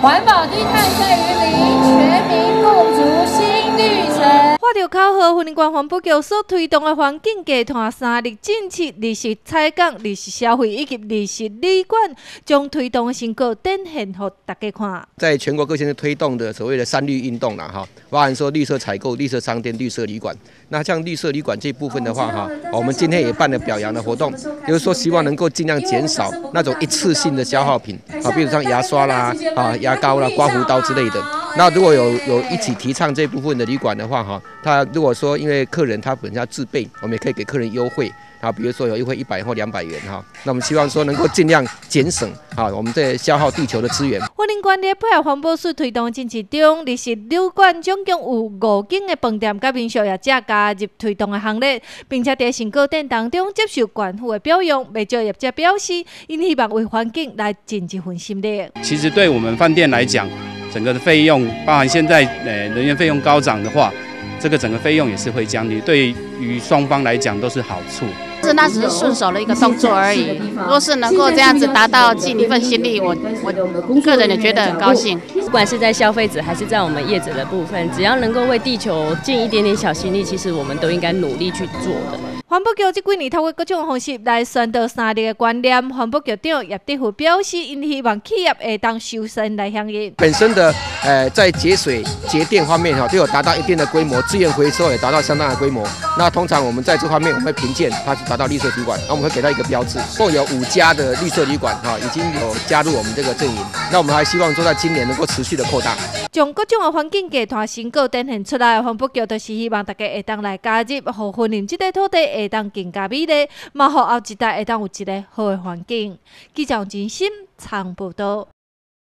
环保低碳在于零，全民共筑新旅程。 看到考核云林县环保局所推动的环境低碳3日政策、绿色采购、绿色消费以及绿色旅馆，将推动的成果展现给大家看。 在全国各县市推动的所谓的3绿运动啦，哈，包含说绿色采购、绿色商店、绿色旅馆。那像绿色旅馆这部分的话，哈，我们今天也办了表扬的活动，就是说希望能够尽量减少那种一次性的消耗品啊，比如像牙刷啦、牙膏啦、刮胡刀之类的。那如果有一起提倡这部分的旅馆的话，哈，他如果说因为客人他本身要自备，我们也可以给客人优惠。啊，比如说有优惠100或200元哈，那我们希望说能够尽量节省啊，我们在消耗地球的资源。 云林县咧配合环保署推动的政策中，绿色旅馆总共有5间的饭店甲民宿业者加入推动的行列，并且在成果展当中接受县府的表扬。未少业者表示，因希望为环境来尽一份心力。 其实对我们饭店来讲，整个的费用，包含现在人员费用高涨的话，这个整个费用也是会降低，对于双方来讲都是好处。 那只是顺手的一个动作而已。如果是能够这样子达到尽一份心力，我个人也觉得很高兴。 不管是在消费者还是在我们业者的部分，只要能够为地球尽一点点小心力，其实我们都应该努力去做的。 环保局这几年透过各种方式来宣导3日的观念。环保局长叶德虎表示，因希望企业会当修身来响应。 本身的在节水节电方面哈，都有达到一定的规模，资源回收也达到相当的规模。那通常我们在这方面，我们会评鉴它是达到绿色旅馆，那我们会给它一个标志。共有5家的绿色旅馆哈，已经有加入我们这个阵营。那我们还希望说在今年能够持续的扩大。 将各种的环境低碳成果展现出来，环保局就是希望大家会当来加入，让云林这块土地会当更加美丽，嘛，让后一代会当有一个好的环境。记者陈心采报道。